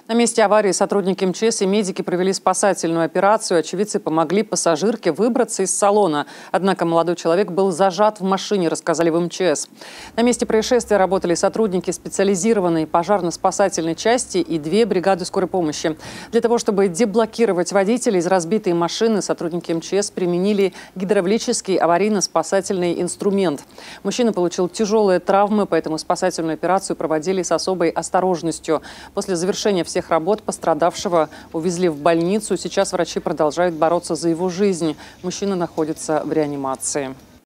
На месте аварии сотрудники МЧС и медики провели спасательную операцию. Очевидцы помогли пассажирке выбраться из салона. Однако молодой человек был зажат в машине, рассказали в МЧС. На месте происшествия работали сотрудники специализированной пожарно-спасательной части и 2 бригады скорой помощи. Для того, чтобы деблокировать водителя из разбитой машины, сотрудники МЧС применили гидравлический аварийно-спасательный инструмент. Мужчина получил тяжелые травмы, поэтому спасательную операцию проводили с особой осторожностью. После завершения всех работ пострадавшего увезли в больницу. Сейчас врачи продолжают бороться за его жизнь. Мужчина находится в реанимации.